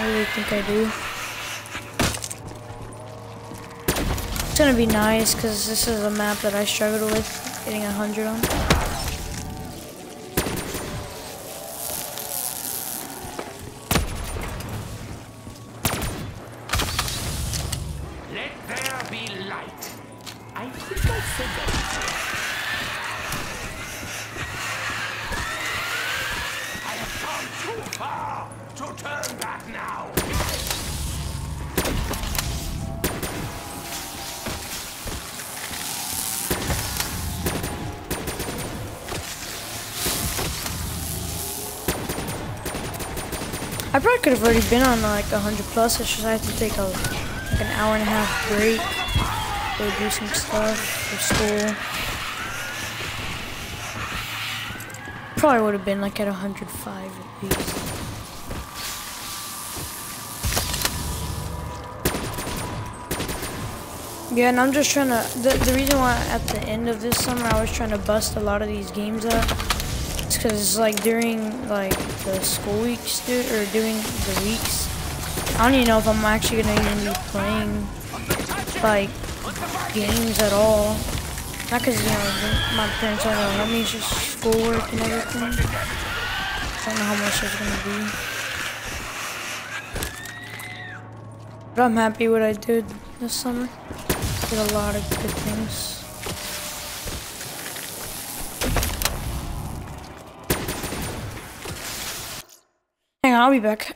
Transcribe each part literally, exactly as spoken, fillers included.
really think I do. It's gonna be nice because this is a map that I struggled with getting a hundred on. Let there be light. I think I said that. I have come too far to turn back now. I probably could have already been on like a hundred plus. It's just I had to take a like an hour and a half break, go do some stuff for school. Probably would have been like at a hundred five at least. Yeah, and I'm just trying to. The the reason why at the end of this summer I was trying to bust a lot of these games up. It's because like during like the school weeks, dude, or during the weeks, I don't even know if I'm actually gonna even be playing like games at all. Not because you know my parents aren't gonna let me, it's just schoolwork and everything. I don't know how much it's gonna be, but I'm happy what I did this summer. Did a lot of good things. Hang on, I'll be back.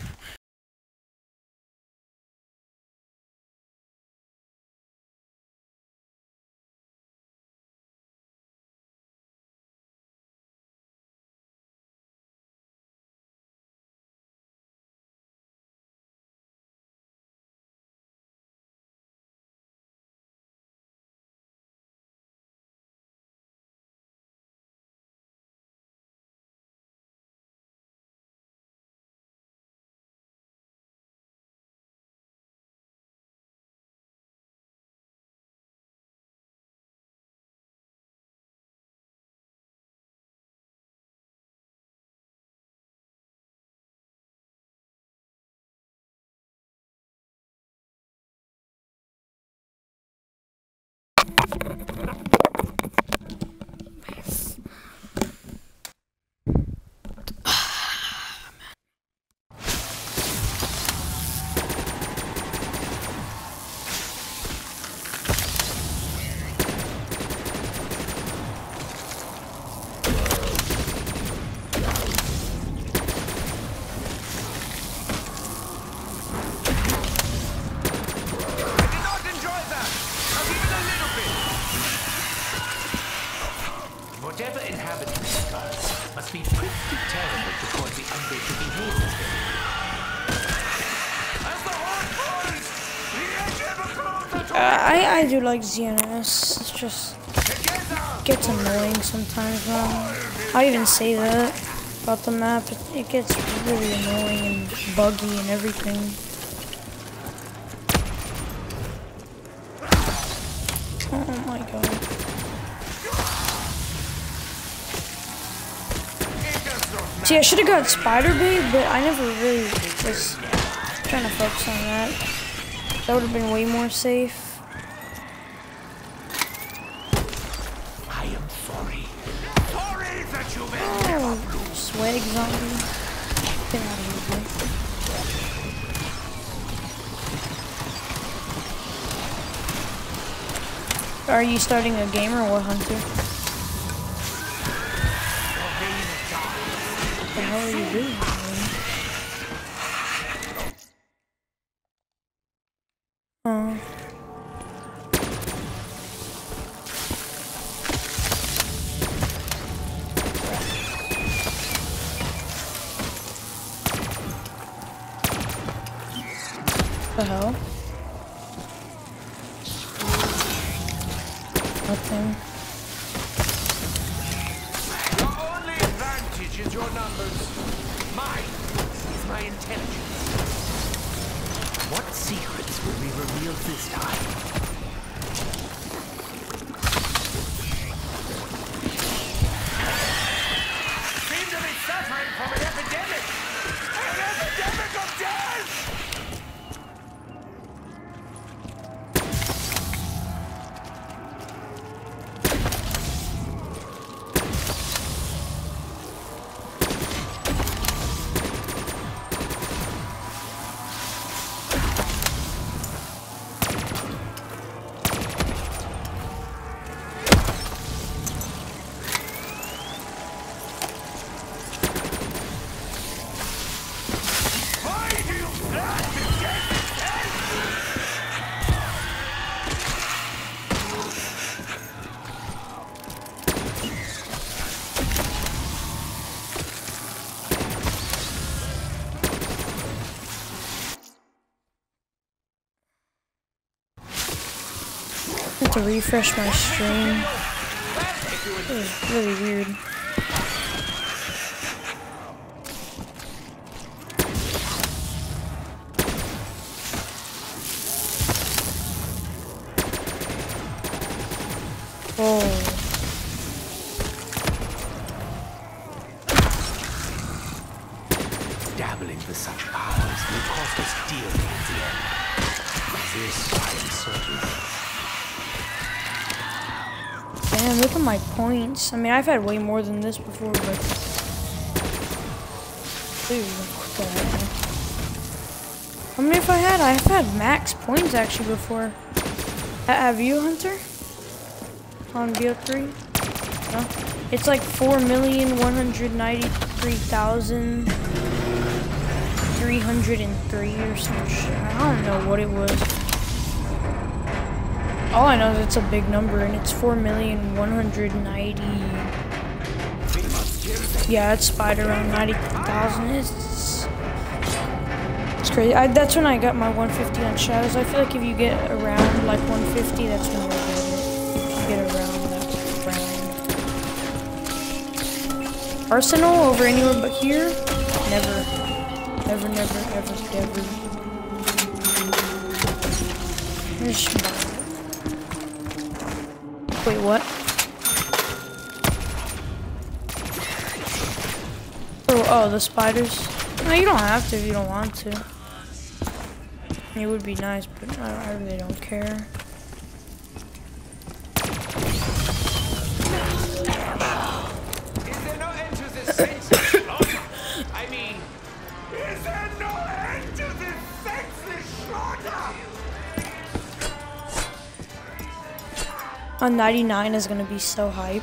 Whatever inhabits this earth must be pretty terrible to cause the undead to behave this way. As the horde falls, the edge ever closer to Uh, I I do like Z N S. It's just gets annoying sometimes. Man. I even say that about the map. It, it gets really annoying and buggy and everything. Oh my god. See, I should have got Spider Bait, but I never really was trying to focus on that. That would have been way more safe. I am sorry. Sorry that you made Oh, swag zombie. Get out of here, bro. Are you starting a game or what, Hunter? What the hell are you doing, man? Oh. The hell? Nothing. Your only advantage is your numbers. Mine is my intelligence. What secrets will we reveal this time? Seem to be suffering from an epidemic! An epidemic of death! have to refresh my stream. It was really weird. Oh. Dabbling with such powers will cost us dearly at the end. This I am certain. Damn, look at my points. I mean, I've had way more than this before, but... Dude, what the hell? How many have I had? I've had max points actually before. Ha have you, Hunter? On B O three? No? It's like four million one hundred ninety-three thousand three hundred three or some shit. I don't know what it was. All I know is it's a big number and it's four million one hundred ninety. Yeah, it's spider around ninety thousand. It's, it's crazy. I, that's when I got my one fifty on shadows. I feel like if you get around like one fifty, that's when you're good. If you get around that round. Arsenal over anywhere but here? Never. Never, never, ever, ever. There's Wait, what? Oh, oh, the spiders? No, you don't have to if you don't want to. It would be nice, but I, I really don't care. Is there no end to this senseless slaughter? I mean, is there no end to this senseless slaughter? On ninety-nine is gonna be so hype.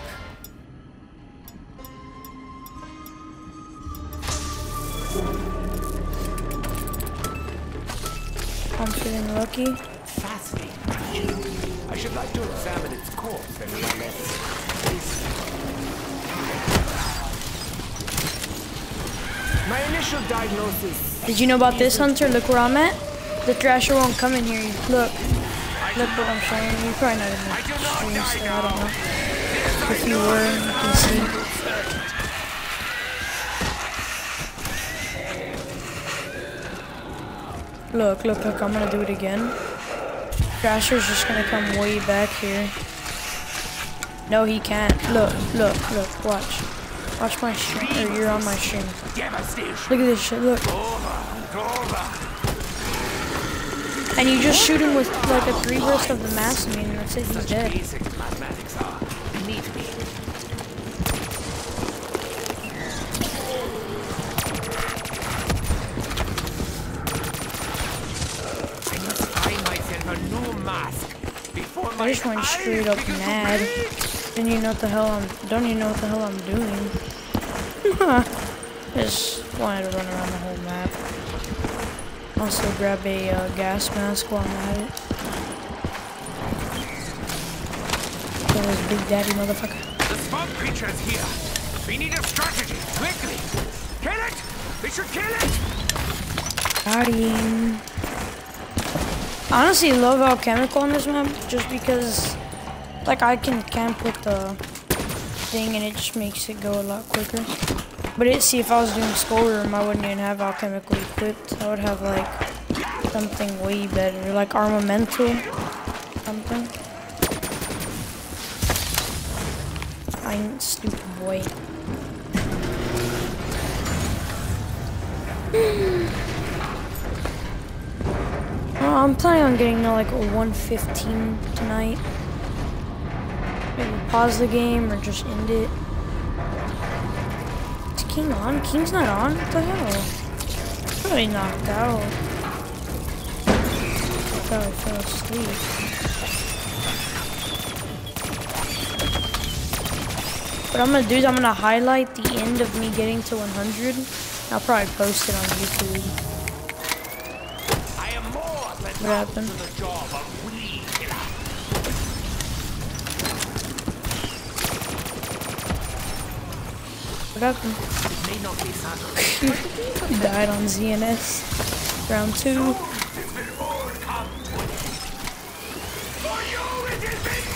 I'm feeling lucky. Fascinating. I should like to examine its corpse and more or less. My initial diagnosis. Did you know about this, Hunter? Look where I'm at. The Thrasher won't come in here. Look. Look what I'm showing you. You're probably not in the stream, so I don't know. If you were, you can see. Look, look, look. I'm gonna do it again. Thrasher's just gonna come way back here. No, he can't. Look, look, look. Watch. Watch my stream. Or you're on my stream. Look at this shit. Look. And you just shoot him with like a three burst of the mass, I mean, that's it, he's dead. Mathematics are. They need to be. I must find myself a new mask before my I just went straight up mad. Then you know what the hell I'm don't even know what the hell I'm doing. Just wanted to run around the whole map. Also grab a uh, gas mask while I'm at it. That was Big Daddy motherfucker. The small creature is here. We need a strategy, quickly. Kill it! We should kill it! Got him. I honestly love alchemical on this map just because like I can camp with the thing and it just makes it go a lot quicker. But it, see, if I was doing Skullroom, I wouldn't even have alchemical equipped. I would have like something way better, like armamental something. I ain't stupid boy. Well, I'm planning on getting to like a one fifteen tonight. Maybe pause the game or just end it. Is King on? King's not on? What the hell? Probably knocked out. I probably fell asleep. What I'm gonna do is I'm gonna highlight the end of me getting to one hundred. I'll probably post it on YouTube. I am more than What happened? to the job of weed killer. What happened? It may not be subtle. He died on Z N S. Round two. For you, it is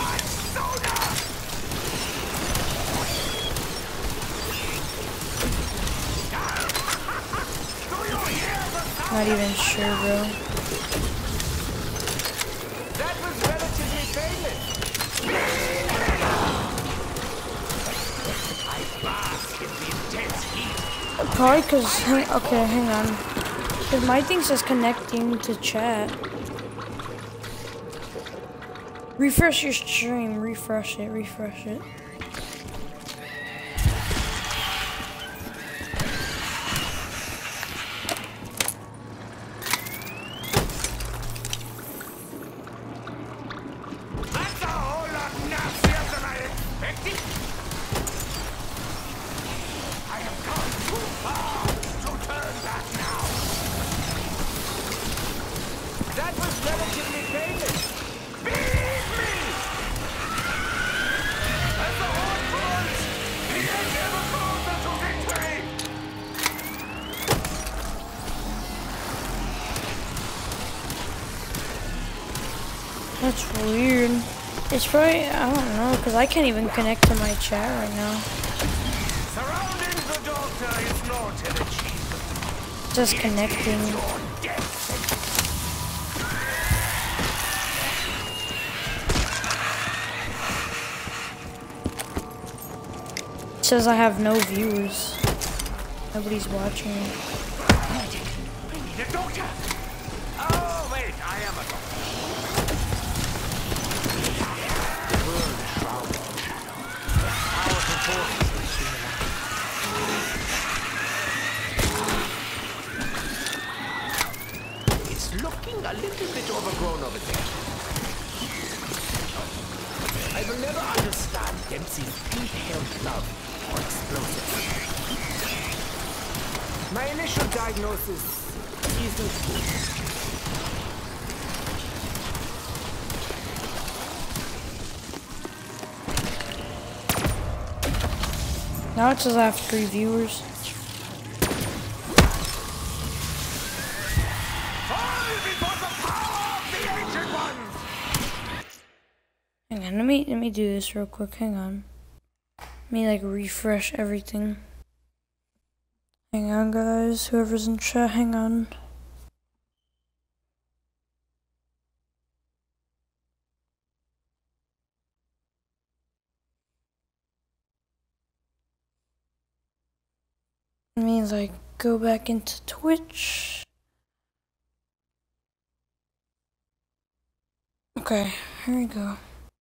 Not even sure, bro. That was relatively painless. I bask in the intense heat. Probably because, okay, hang on. Because my thing says connecting to chat. Refresh your stream, refresh it, refresh it. That's a whole lot nastier than I expected. I have come too far to turn back now. That was relatively painless. Beat me! As the horde burns, the edge ever closer to victory! That's weird. It's probably, I don't know, because I can't even connect to my chat right now. Surrounding the doctor is not an achievement. Just connecting. Your death It says I have no viewers. Nobody's watching me. I need a doctor! Oh, wait, I am a doctor. The world is shrouded in shadow. Powerful forces will soon arise. It's looking a little bit overgrown over there. I will never understand Dempsey's deep-held love for explosives. My initial diagnosis isn't good. Now it says I have three viewers. Fall before the power of the ancient ones! Hang on, let me let me do this real quick. Hang on. Let me like refresh everything. Hang on, guys. Whoever's in chat, hang on. Let me like go back into Twitch. Okay, here we go.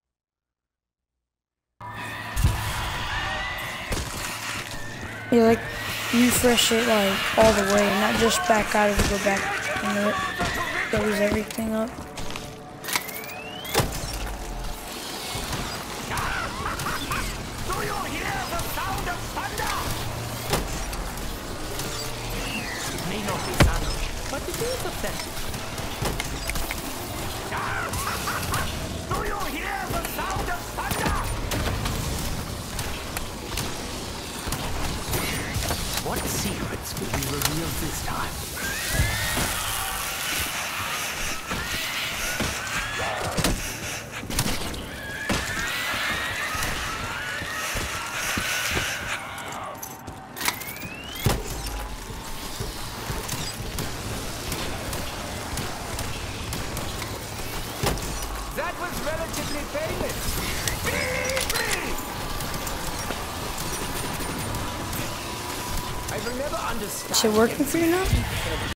You like refresh it like all the way, not just back out of it, go back into it. Close everything up. Do you hear the sound of thunder? It may not be thunder, but it is offensive. Do you hear the sound of thunder? What secrets will be revealed this time? That was relatively painless. Beat me! I will never understand. Is it working for you now?